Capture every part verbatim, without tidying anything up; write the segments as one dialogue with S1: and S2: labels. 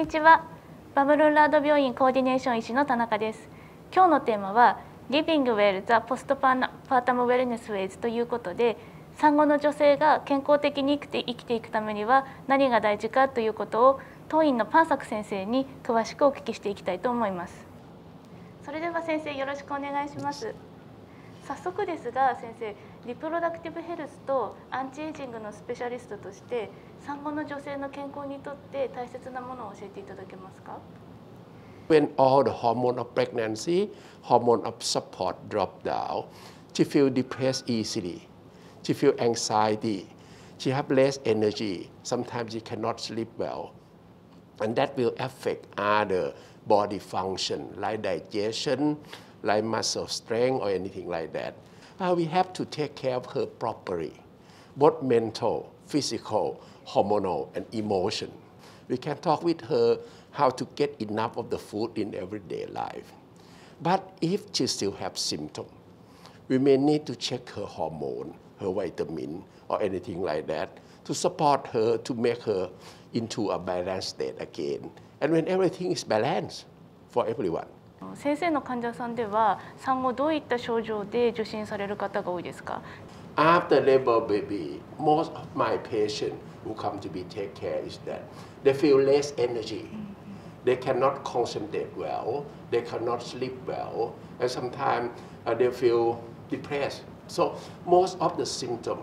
S1: ちは。バブルンラード病院コーディネーション医師の田中です。今日のテーマは Living Well the Postpartum Wellness Ways ということで、産後の女性が健康的に生きて生きていくためには何が大事かということを当院のパンサク先生に詳しくお聞きしていきたいと思います。それでは先生、よろしくお願いします。早速ですが先生、リプロダクティブヘルスとアンチエイジングのスペシャリストとして産後の女性の健康にとって大切なものを教えていただけますか？
S2: When all the hormone of pregnancy, hormone of support drop down, she feel depressed easily, she feel anxiety, she have less energy, sometimes she cannot sleep well, and that will affect other body function like digestion, like muscle strength or anything like that. Uh, we have to take care of her properly, both mental, physical, hormonal, and emotion. We can talk with her how to get enough of the food in everyday life. But if she still has symptoms, we may need to check her hormone, her vitamin, or anything like that to support her to make her into a balanced state again. And when everything is balanced for everyone.
S1: 先生の患者さんでは産後どういった症状で受診される方が多いですか？
S2: After labor baby, most of my patients who come to be take care is that they feel less energy. They cannot concentrate well, they cannot sleep well, and sometimes uh, they feel depressed. So most of the symptoms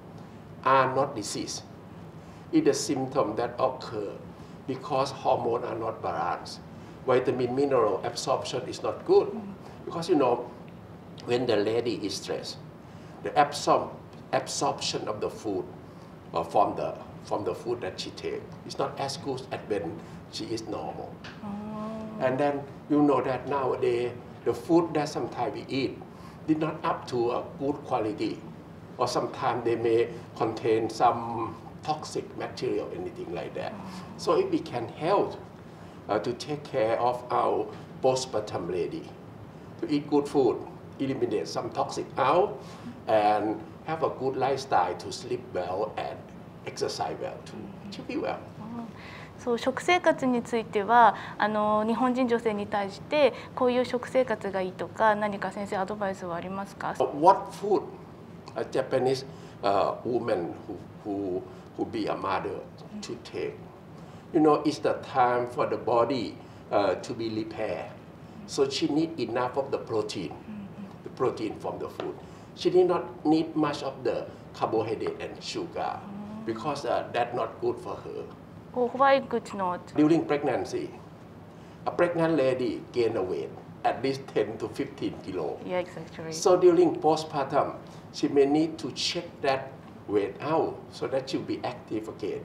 S2: are not disease. It's the symptoms that occur because hormones are not balanced. Vitamin mineral absorption is not good because you know when the lady is stressed, the absorb absorption of the food uh, from the from the food that she takes is not as good as when she is normal. Oh. And then you know that nowadays the food that sometimes we eat is not up to a good quality, or sometimes they may contain some toxic material, anything like that. Oh. So if we can help uh, to take care of our postpartum lady, to eat good food, eliminate some toxic out, and have a good lifestyle to sleep well and exercise well to, to be well.
S1: そう、食生活についてはあの日本人女性に対してこういう食生活がいいとか何か先生アドバイスはありますか？
S2: What food a Japanese uh, woman who, who, who be a mother to take? You know, it's the time for the body uh, to be repaired. So she need enough of the protein, the protein from the food. She did not need much of the carbohydrate and sugar because uh, that's not good for her.
S1: Oh, why good not?
S2: During pregnancy, a pregnant lady gain a weight at least ten to fifteen kilo.
S1: Yeah, exactly.
S2: So during postpartum, she may need to check that weight out so that she'll be active again.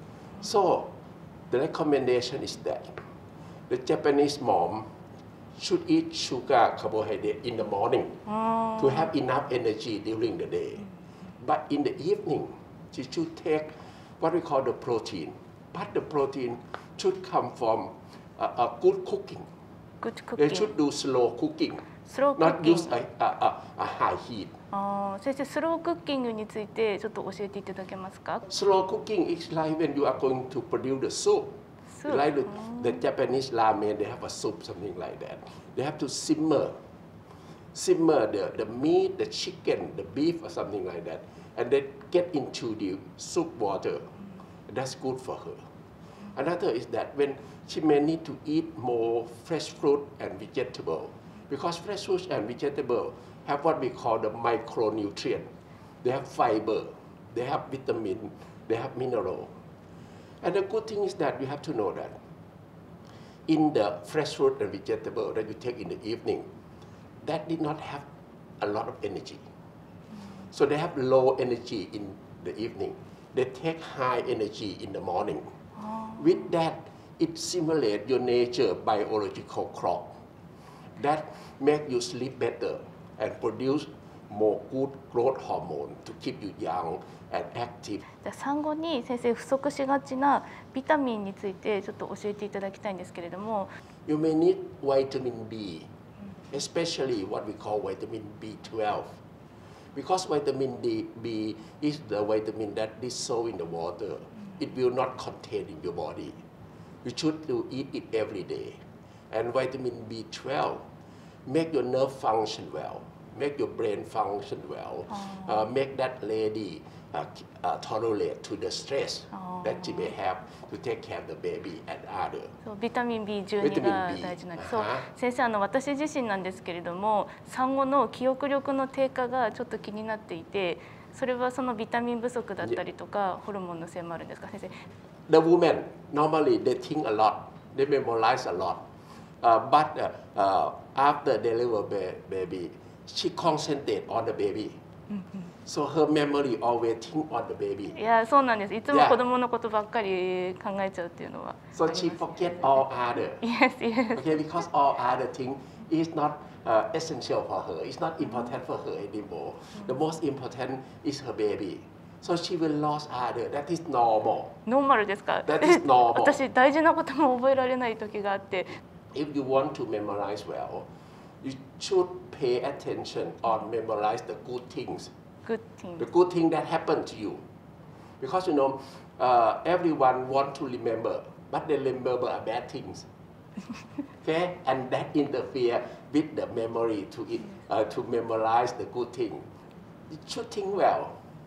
S2: So the recommendation is that the Japanese mom should eat sugar carbohydrate in the morning oh. to have enough energy during the day. But in the evening, she should take what we call the protein. But the protein should come from a, a good cooking.
S1: Good cooking.
S2: They should do slow cooking,
S1: slow
S2: not
S1: cooking.
S2: use a, a, a, a high heat.
S1: ああ、先生、スロークッキングについてちょっと教えていただけますか？
S2: Slow cooking is like when you are going to produce the soup.
S1: Soup.
S2: Like the, the Japanese ramen, they have a soup, something like that. They have to simmer, simmer the, the meat, the chicken, the beef, or something like that, and then get into the soup water. That's good for her. Another is that when she may need to eat more fresh fruit and vegetable, because fresh fruit and vegetable have what we call the micronutrient. They have fiber, they have vitamin, they have mineral. And the good thing is that you have to know that in the fresh fruit and vegetable that you take in the evening, that did not have a lot of energy. So they have low energy in the evening. They take high energy in the morning. Oh. With that, it simulates your nature biological clock. That makes you sleep better and produce more good growth hormone to keep you young and active.
S1: 産後に先生不足しがちなビタミンについてちょっと教えていただきたいんですけれども。
S2: You may need vitamin B, especially what we call vitamin B twelve. Because vitamin D, B is the vitamin that dissolves in the water, it will not contain in your body. you should to eat it every day. And vitamin B twelve make your nerve function well, make your brain function well, uh, make that lady uh, uh, tolerate to the stress that she may have to take care of the baby and other.
S1: そうビタミン ビーじゅうに が大事なんです。そう先生あの私自身なんですけれども産後の記憶力の低下がちょっと気になっていて、それはそのビタミン不足だったりとかホルモンのせいもあるんですか先生。
S2: The women normally they think a lot, they memorize a lot, uh, but uh, uh, after deliver ba- baby, she concentrate on the baby. So her memory always think on the baby.
S1: いやそうなんです。いつも子供のことばっかり考えちゃうっていうのは。
S2: So she forget all other.
S1: Yes, yes.
S2: Okay, because all other thing is not uh, essential for her. It's not important for her anymore. The most important is her baby. So she will lose other. That is normal.
S1: ノーマルですか。
S2: That is normal.
S1: 私大事なことも覚えられない時があって。
S2: If you want to memorize well, you should pay attention on memorize the good things.
S1: Good thing.
S2: The good thing that happened to you. Because you know, uh, everyone want to remember, but they remember bad things. Okay, and that interfere with the memory to it, uh, to memorize the good thing. You should think well,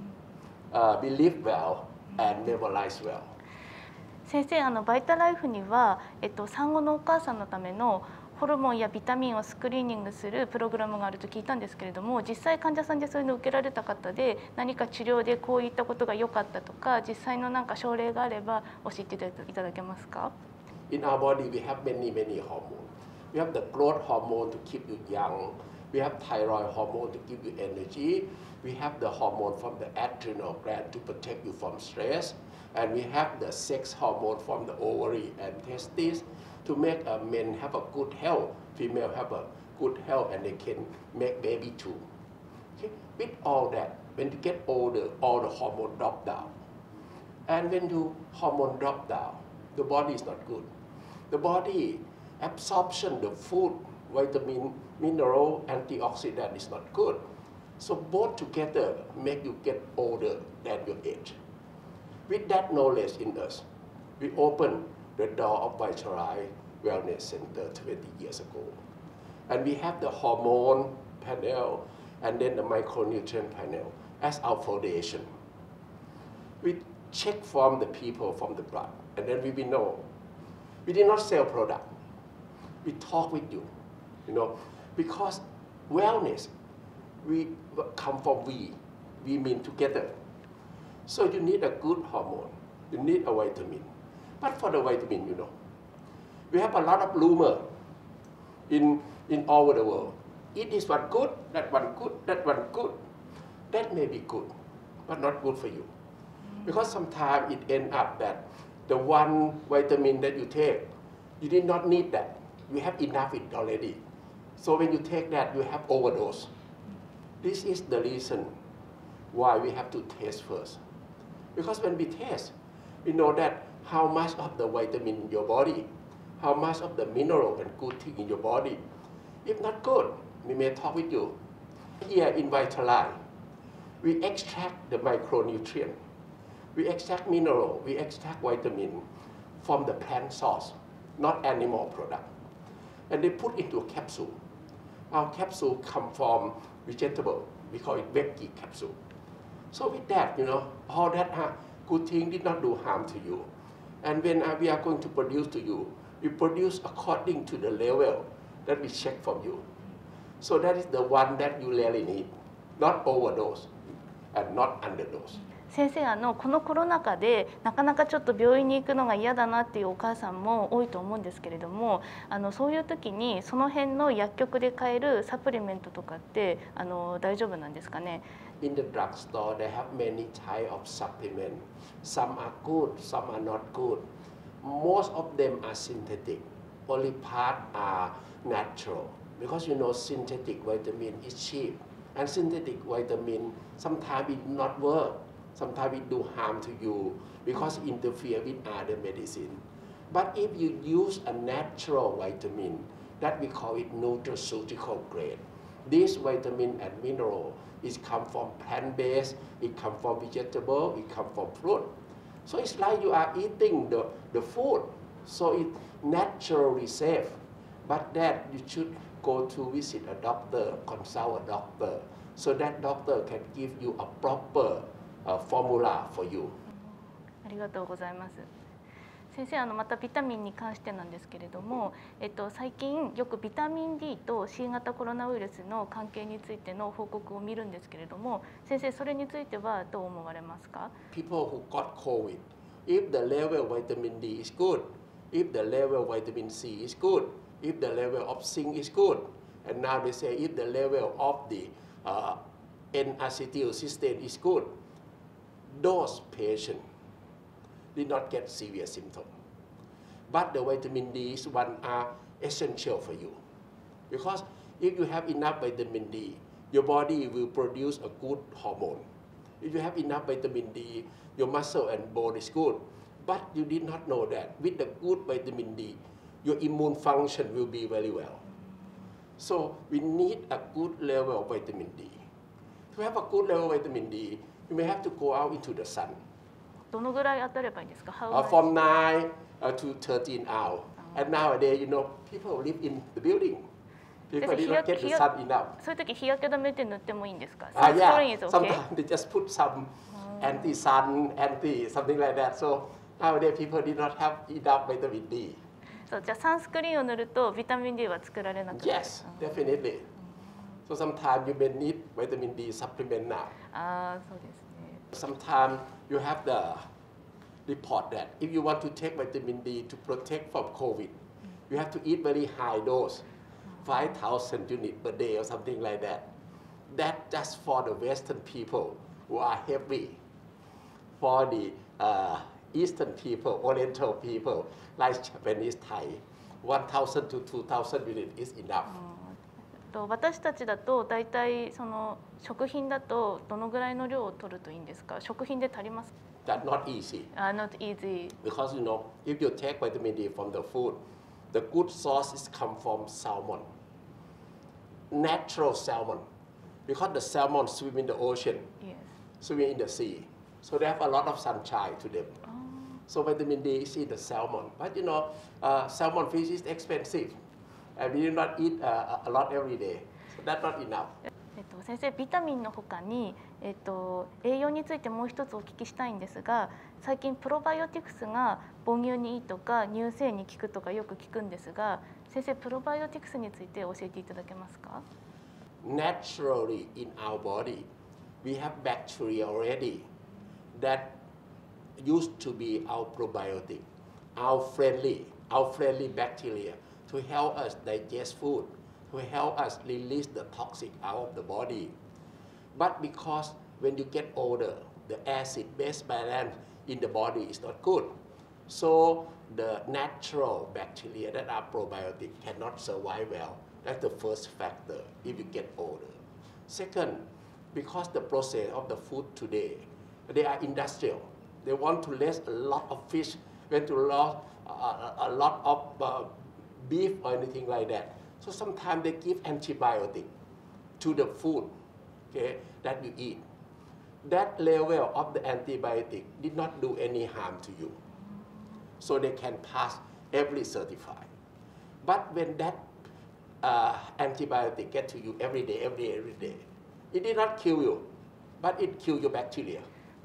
S2: uh, believe well, and memorize well.
S1: 先生あのバイタライフには、えっと、産後のお母さんのためのホルモンやビタミンをスクリーニングするプログラムがあると聞いたんですけれども、実際患者さんでそういうのを受けられた方で何か治療でこういったことが良かったとか実際のなんか症例があれば教えていただけますか？
S2: In our body, we have many, many hormones. We have the growth hormone to keep you young. We have thyroid hormone to give you energy. We have the hormone from the adrenal gland to protect you from stress. And we have the sex hormone from the ovary and testes to make uh, men have a good health. Female have a good health and they can make baby too. Okay? With all that, when you get older, all the hormone drop down. And when the hormone drop down, the body is not good. The body absorption, the food, vitamin, mineral, antioxidant is not good. So both together make you get older than your age. With that knowledge in us, we opened the door of Vitarai Wellness Center twenty years ago. And we have the hormone panel and then the micronutrient panel as our foundation. We check from the people from the blood, and then we will know. We did not sell product. We talk with you, you know, because wellness, we come from we, we mean together. So you need a good hormone, you need a vitamin. But for the vitamin, you know, we have a lot of rumor in, in all over the world. It is one good, that one good, that one good. That may be good, but not good for you. Because sometimes it ends up that the one vitamin that you take, you did not need that. You have enough it already. So when you take that, you have overdose. This is the reason why we have to taste first. Because when we taste, we know that how much of the vitamin in your body, how much of the mineral and good thing in your body. If not good, we may talk with you. Here in Vitaline, we extract the micronutrient. We extract mineral, we extract vitamin from the plant source, not animal product. And they put into a capsule. Our capsule come from vegetable. We call it veggie capsule. So with that, you know, all that uh, good thing did not do harm to you. And when uh, we are going to produce to you, we produce according to the level that we check from you. So that is the one that you really need, not overdose and not underdose.
S1: 先生あのこのコロナ禍でなかなかちょっと病院に行くのが嫌だなっていうお母さんも多いと思うんですけれども、あのそういう時にその辺の薬局で買えるサプリメントとかってあの大丈夫なんですかね？
S2: In the drugstore, they have many types of supplements. Some are good, some are not good. Most of them are synthetic. Only part are natural. Because you know synthetic vitamin is cheap. And synthetic vitamin sometimes it not work. Sometimes it do harm to you because it interfere with other medicine. But if you use a natural vitamin, that we call it nutraceutical grade. This vitamin and mineral is come from plant-based, it come from vegetable, it come from fruit. So it's like you are eating the, the food So it's naturally safe. But that you should go to visit a doctor, consult a doctor, so that doctor can give you a proper uh, formula for you.
S1: ありがとうございます。先生、あのまたビタミンに関してなんですけれども、えっと、最近よくビタミン D と新型コロナウイルスの関係についての報告を見るんですけれども、先生、それについてはどう思われますか？
S2: People who got COVID, if the level of vitamin D is good, if the level of vitamin C is good, if the level of zinc is good, and now they say if the level of the uh, N-acetylcysteine is good, those patients did not get severe symptoms. But the vitamin D's one are essential for you. Because if you have enough vitamin D, your body will produce a good hormone. If you have enough vitamin D, your muscle and bone is good. But you did not know that with the good vitamin D, your immune function will be very well. So we need a good level of vitamin D. To have a good level of vitamin D, you may have to go out into the sun.
S1: どのぐらい当たればいいんですか？
S2: Uh, from nine uh, to thirteen hours. And nowadays, you know, people live in the building. People did not get the sun enough.
S1: そういう時日焼け止めって塗ってもいいんですか？
S2: Uh, yeah,
S1: Sunscreen is okay?
S2: sometimes they just put some anti-sun, anti something like that. So nowadays, people did not have enough vitamin D.
S1: そうじゃあサンスクリーンを塗るとビタミン D は作られなくなる。
S2: Yes, definitely. So sometimes you may need vitamin D supplement now.
S1: ああ、そうですね。
S2: Sometimes you have the report that if you want to take vitamin D to protect from COVID, you have to eat very high dose, five thousand units per day or something like that. That just for the Western people who are heavy. For the uh, Eastern people, Oriental people, like Japanese, Thai, one thousand to two thousand units is enough.
S1: と私たちだと大体その食品だとどのぐらいの量を取るといいんですか？食品で足ります？
S2: That's not easy.
S1: Uh, not easy.
S2: Because you know, if you take vitamin D from the food, the good sources come from salmon, natural salmon, because the salmon swim in the ocean,
S1: Yes.
S2: swim in the sea, so they have a lot of sunshine to them.
S1: Oh.
S2: So vitamin D is in the salmon, but you know, uh, salmon fish is expensive, and we do not eat uh, a lot every day, so that's not enough.
S1: えっと、先生、ビタミンのほかに、えっと、栄養についてもう一つお聞きしたいんですが、最近プロバイオティクスが母乳にいいとか乳製に効くとかよく聞くんですが、先生、プロバイオティクスについて教えていただけますか？
S2: Naturally in our body, we have bacteria already that used to be our probiotic, our friendly, our friendly bacteria to help us digest food, to help us release the toxic out of the body. But because when you get older, the acid-base balance in the body is not good. So the natural bacteria that are probiotic cannot survive well. That's the first factor if you get older. Second, because the process of the food today, they are industrial. They want to raise a lot of fish, want to raise a, a lot of uh, beef or anything like that. So sometimes they give antibiotic to the food, okay, that you eat. That level of the antibiotic did not do any harm to you. So they can pass every certified. But when that uh, antibiotic get to you every day, every day, every day, it did not kill you, but it killed your bacteria.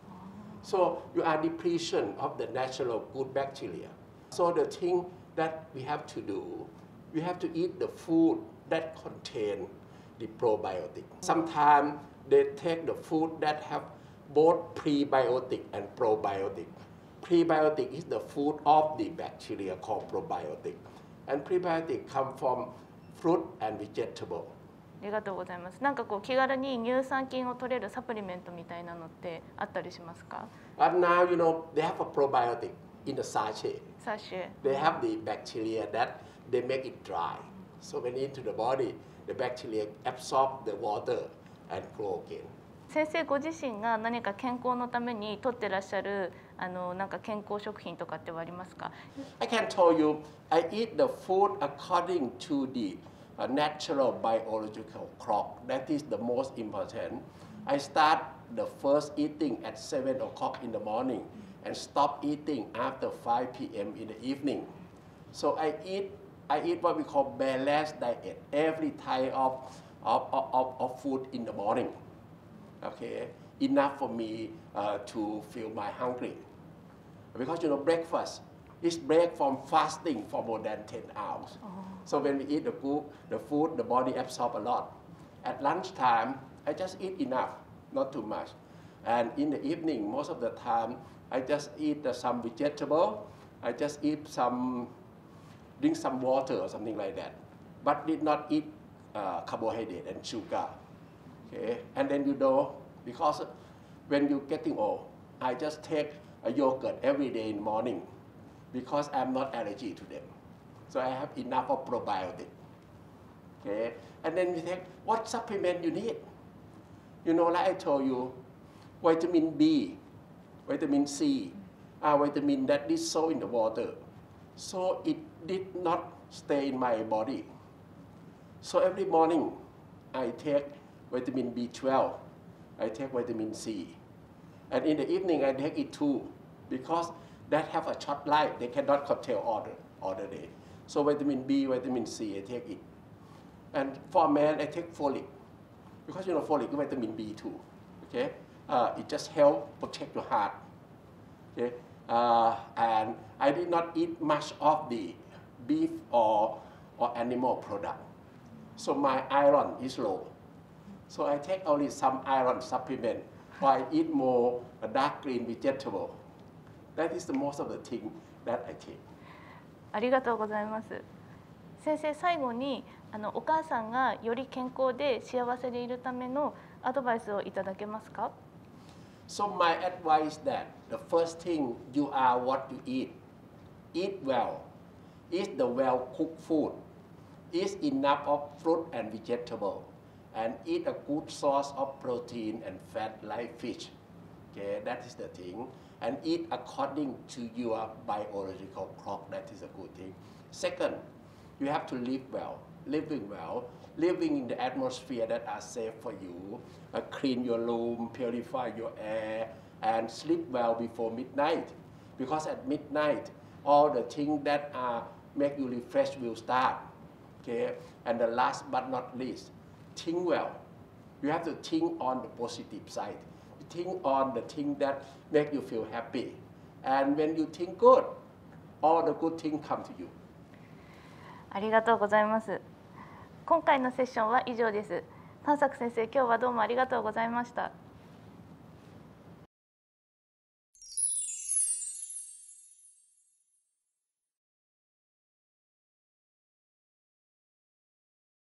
S2: So you are depletion of the natural good bacteria. So the thing that we have to do, we have to eat the food that contain the probiotic. Sometimes they take the food that have both prebiotic and probiotic. Prebiotic is the food of the bacteria called probiotic. And prebiotic come from fruit and vegetable.
S1: ありがとうございます。なんかこう気軽に乳酸菌を取れるサプリメントみたいなのってあったりしますか？
S2: But now, you know, they have a probiotic in the sachet.
S1: サッシュ。
S2: They have the bacteria that they make it dry. So when into the body, the bacteria absorb the water and grow again.
S1: 先生ご自身が何か健康のために取ってらっしゃるあのなんか健康食品とかってはありますか？
S2: I can tell you, I eat the food according to the uh, natural biological clock. That is the most important. I start the first eating at seven o'clock in the morning and stop eating after five p m in the evening. So I eat, I eat what we call balanced diet, every type of, of, of, of food in the morning. Okay, enough for me uh, to feel my hungry. Because you know, breakfast is break from fasting for more than ten hours. Oh. So when we eat the food, the food, the body absorb a lot. At lunchtime, I just eat enough, not too much. And in the evening, most of the time, I just eat uh, some vegetable. I just eat some, drink some water or something like that. But did not eat uh, carbohydrate and sugar. Okay, and then you know, because when you're getting old, I just take a yogurt every day in the morning because I'm not allergic to them. So I have enough of probiotic. Okay, and then you take what supplement you need. You know, like I told you, vitamin B, vitamin C, are vitamin that dissolve in the water. So it did not stay in my body. So every morning I take vitamin B twelve, I take vitamin C. And in the evening I take it too, because that have a short life, they cannot contain all the, all the day. So vitamin B, vitamin C, I take it. And for men, I take folic, because you know folic is vitamin B too. Okay, uh, it just help protect your heart. Okay, uh, and I did not eat much of the beef or or animal product, so my iron is low. So I take only some iron supplement, or I eat more dark green vegetable. That is the most of the thing that I take.
S1: ありがとうございます。先生、最後にあのお母さんがより健康で幸せでいるためのアドバイスをいただけますか？
S2: So my advice that the first thing you are what you eat. Eat well. Eat the well cooked food. Eat enough of fruit and vegetable. And eat a good source of protein and fat like fish. Okay, that is the thing. And eat according to your biological clock. That is a good thing. Second, you have to live well. Living well, living in the atmosphere that are safe for you. Uh, clean your room, purify your air, and sleep well before midnight. Because at midnight, all the things that are make you refresh will start. Okay, and the last but not least, think well. You have to think on the positive side. Think on the thing that make you feel happy. And when you think good, all the good things come to you.
S1: ありがとうございます。今回のセッションは以上です。探索先生、今日はどうもありがとうございました。